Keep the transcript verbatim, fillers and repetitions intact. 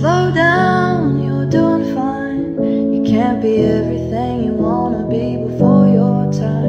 slow down, you're doing fine. You can't be everything you wanna be before your time.